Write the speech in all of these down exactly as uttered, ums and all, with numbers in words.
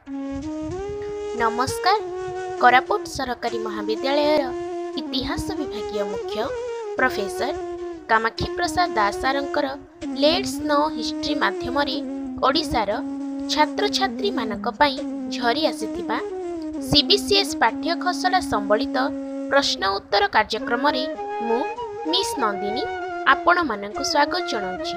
नमस्कार। कोरापुट सरकारी महाविद्यालय इतिहास विभाग मुख्य प्रोफेसर कामाक्षी प्रसाद दास सारंकर लेट्स नो हिस्ट्री माध्यम ओडिशार छात्र छात्री मानक पई झरी आसीथिबा सीबीसीएस पाठ्य खसड़ा संबलित प्रश्न उत्तर कार्यक्रम रे मु मिस नंदिनी आपण मानक स्वागत जनाउछि।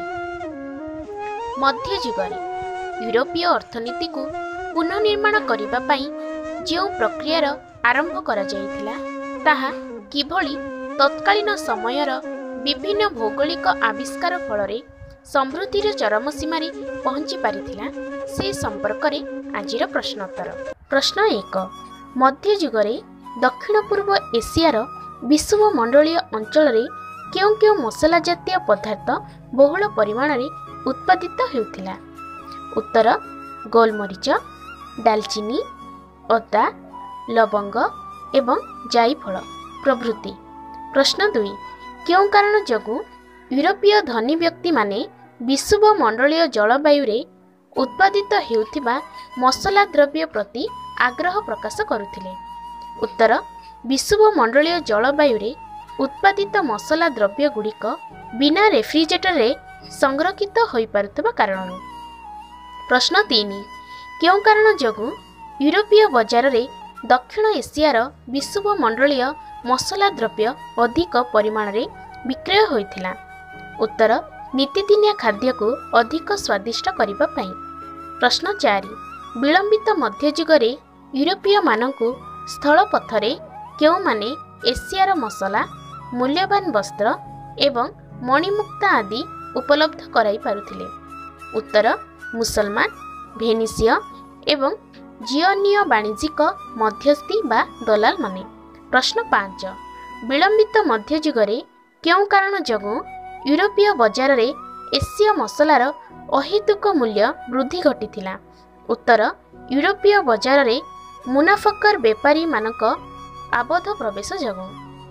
मध्ययुग यूरोपीय अर्थनीति को पुनर्निर्माण करबा पई जो प्रक्रियार आरंभ करा जायथिला ताहा किभली तत्कालीन समयर विभिन्न भौगोलिक आविष्कार फल समृद्धिर चरम सीमारे पहुंची पारिथिला से संपर्क में आजिर प्रश्नोत्तर। प्रश्न एक। मध्ययुग दक्षिण पूर्व एशियार विषुवमंडलीय अंचल रे क्यों क्यों मसला जातीय पदार्थ बहुल परिमाण रे उत्पादित हेउथिला? उत्तर गोलमरीच, दालचीनी, अदा, लवंग एवं जायफल प्रभृति। प्रश्न दुई। क्यों कारण जगू यूरोपीय धनी व्यक्ति माने विषुवमंडलीय जलवायु रे उत्पादित हेउथिबा मसला द्रव्य प्रति आग्रह प्रकाश करुथिले? उत्तर विषुवमंडलीय जलवायु रे उत्पादित मसला द्रव्य गुड़िक बिना रेफ्रिजरेटर रे संरक्षित होई पारुथबा कारणरू। प्रश्न तीन। क्यों कारण जगू यूरोपीय बाजार रे दक्षिण एशियार विषुवमंडलीय मसला द्रव्य अधिक परिमाण रे विक्रय होइथिला? उत्तर नीतिदिनिया खाद्य को अधिक स्वादिष्ट करिबा पई। प्रश्न चार। विलंबित मध्ययुग रे यूरोपीय मानकु स्थल पथरे क्यों माने एशियार मसला, मूल्यवान वस्त्र एवं मणिमुक्ता आदि उपलब्ध कराई पारुथिले? उत्तर मुसलमान, भेनिसीय एवं जियोनीय वाणिज्यिक मध्यस्थी बा दलाल माने। प्रश्न पाँच। विलंबित मध्ययुग रे क्यों कारण जगू यूरोपीय बाजार रे एशिया मसलार अहेतुक मूल्य वृद्धि घटिथिला? उत्तर यूरोपीय बाजार रे मुनाफकर व्यापारी मानक आबद्ध प्रवेश जगू।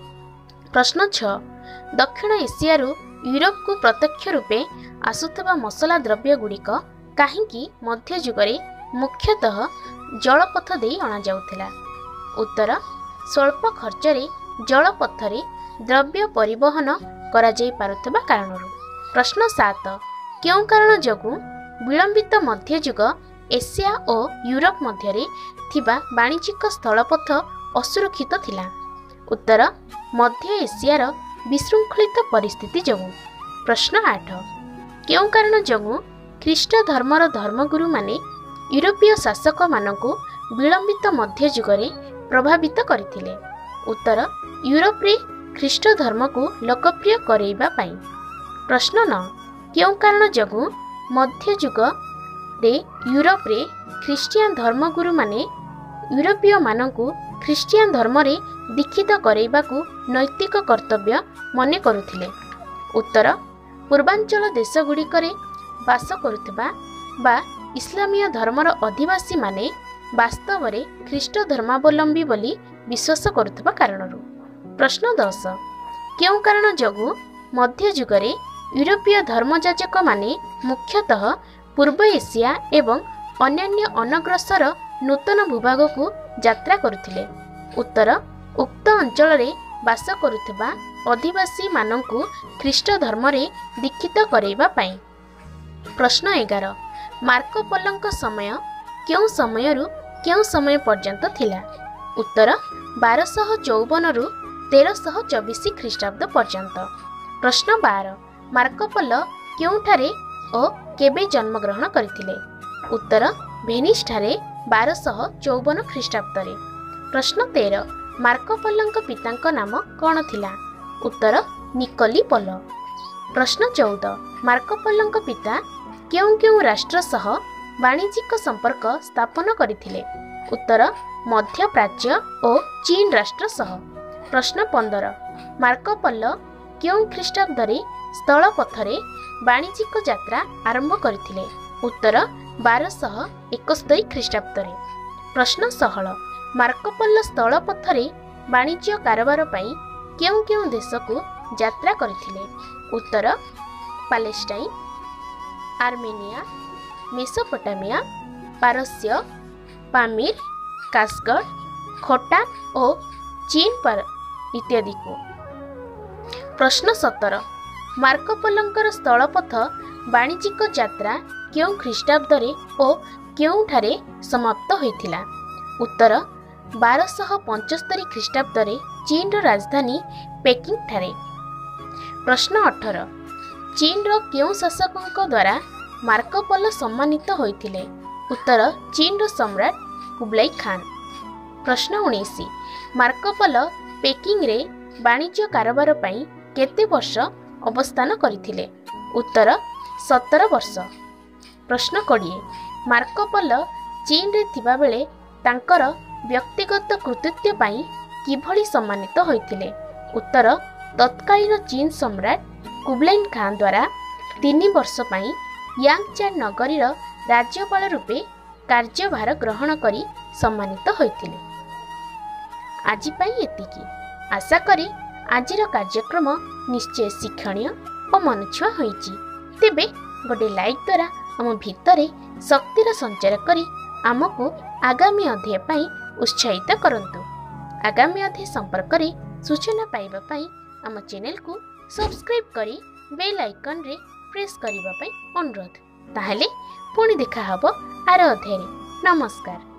प्रश्न छह। दक्षिण एशियारू यूरोप को प्रत्यक्ष रूपे आसुथबा मसला द्रव्य गुड़िक काहींकी मध्ययुग रे मुख्यतः जलपथ देई अणा जाउथिला? उत्तर स्वल्प खर्च रे जलपथ रे द्रव्य परिवहन करा जाई पारुथबा कारणरू। प्रश्न सात। क्यों कारण जगू विलंबित मध्ययुग एशिया और यूरोप मध्यरे थिबा वाणिज्यिक स्थलपथ असुरक्षित थिला? उत्तर मध्य एशियार विशृंखलित परिस्थिति जगू। प्रश्न आठ। क्यों कारण जगू ख्रीष्ट धर्मर धर्मगुरु माने यूरोपीय शासक मानकु विलंबित मध्ययुग रे प्रभावित करथिले? उत्तर यूरोप रे ख्रीष्ट धर्म को लोकप्रिय करैबा पई। प्रश्न नौ। क्यों कारण जगू मध्ययुग रे यूरोप रे ख्रीस्टियन धर्मगुरु माने यूरोपीय मानकु ख्रीस्टियन धर्म रे दीक्षित करैबा को नैतिक कर्तव्य मने करुथिले? उत्तर पूर्वांचल देश गुड़िकरे बास करुथिबा बा इस्लामीय धर्मर अधिवासी माने वास्तव रे ख्रीष्ट धर्मावलंबी बोली विश्वास करुथिबा कारणरू। प्रश्न दस। क्यों कारण जगू मध्ययुग रे यूरोपीय धर्मजाजक माने मुख्यतः पूर्व एशिया एवं अन्यान्य अनग्रसर नूतन भूभाग को यात्रा करुथिले? उत्तर उक्त अंचल रे बास करुथिबा अधिवासी मानंकु ख्रीष्ट धर्म रे दीक्षित करैबा पई। प्रश्न एगार। मार्को पोलोंक समय क्यों समयरू क्यों समय पर्यंत थिला? उत्तर बारशह चौवन रु तेरशह चौबीस ख्रीष्टाब्द पर्यंत। प्रश्न बार। मार्को पोलो क्योंठारे ओ केबे जन्मग्रहण करथिले? उत्तर भेनिस ठारे बारशह चौवन ख्रीष्टाब्द रे। प्रश्न तेरह। मार्को पोलोंक पितांक नाम कौन थिला? उत्तर निकोली पोलो। प्रश्न चौदह। मार्को पोलोंक पिता क्यों क्यों राष्ट्र सह वाणिज्यिक संपर्क स्थापन करथिले? उत्तर मध्य प्राच्य और चीन राष्ट्र सह। प्रश्न पंद्रह। मार्को पोलो क्यों ख्रीष्टाब्द रे स्थल पथरे वाणिज्यिक यात्रा आरंभ करथिले? उत्तर बारशह एकस्तरी ख्रीष्टाब्द रे। प्रश्न षोहल। मार्को पोलो स्थल पथरे वाणिज्य कारोबार पई क्यों क्यों देश को यात्रा करथिले? उत्तर पालेस्टाइन, आर्मेनिया, मेसोपोटामिया, पारस्य, पामीर, कासगढ़, खोटा और चीन पर इत्यादि को। प्रश्न सतर मार्कोपोलोंकर स्थलपथ वाणिज्यिक यात्रा क्यों ख्रीष्टाब्दरे और क्योंठारे समाप्त होइथिला? उत्तर बारशह पंचस्तरी ख्रीष्टाब्दरे चीन राजधानी पेकिंग ठारे। प्रश्न अठर चीन रो क्यों शासकों द्वारा मार्कोपोलो सम्मानित होइथिले? उत्तर चीन रो सम्राट कुबलाई खान। प्रश्न उन्नीस मार्कोपोलो पेकिंग रे वाणिज्य कारोबार पई केते वर्ष अवस्थान करथिले? उत्तर सतर वर्ष। प्रश्न कोड़िए मार्कोपोलो चीन रे थिबा बेले तांकर व्यक्तिगत कृतित्व पई किभली सम्मानित होइथिले? उत्तर तत्कालीन चीन सम्राट कुबलाई खान द्वारा तीन वर्ष पई यांगचान नगरी राज्यपाल रूपे कार्यभार ग्रहण करी सम्मानित होइथिले। आज पई एतिकी। आशा करी आजिर कार्यक्रम निश्चय शिक्षणीय और मनछुआ होइची। तेबे गोटे लाइक द्वारा आम भितरे शक्तिर संचार करी आमको आगामी अध्याय पई उत्साहित करंतु। आगामी अध्याय संपर्क रे सूचना पाइबा पई आम चैनल को सब्सक्राइब करी बेल आइकन रे प्रेस करिबा पई अनुरोध। ताहले पुणी देखा हबो आर अध्याय रे। नमस्कार।